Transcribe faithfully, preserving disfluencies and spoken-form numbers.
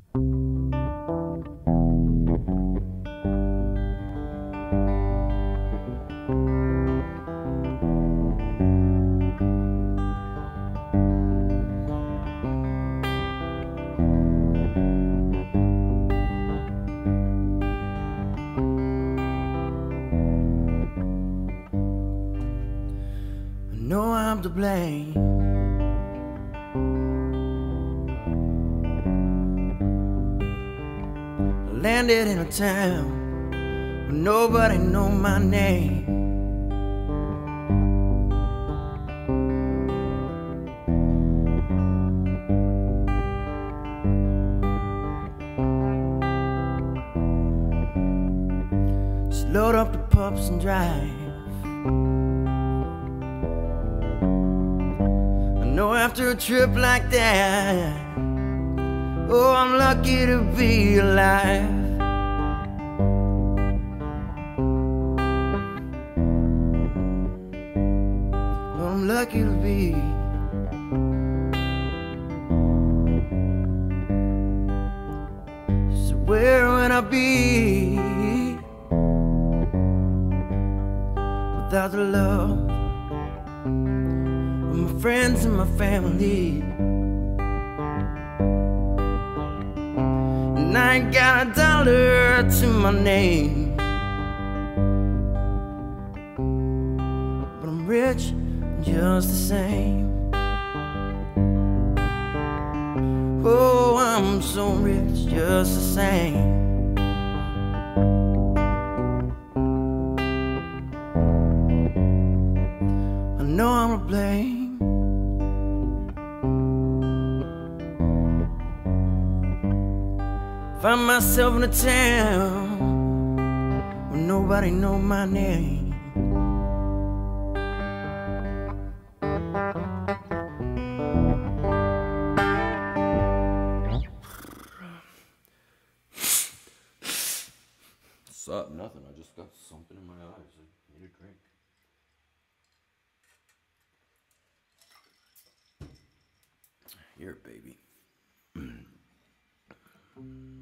know I'm to blame. I landed in a town where nobody know my name. Just load up the pups and drive. No, after a trip like that, oh, I'm lucky to be alive. Oh, I'm lucky to be. So where would I be without the love my friends and my family? And I ain't got a dollar to my name, but I'm rich just the same. Oh, I'm so rich just the same. I know I'm to blame. Find myself in a town where nobody know my name. What's up? Nothing. I just got something in my eyes. I need a drink. Here, baby.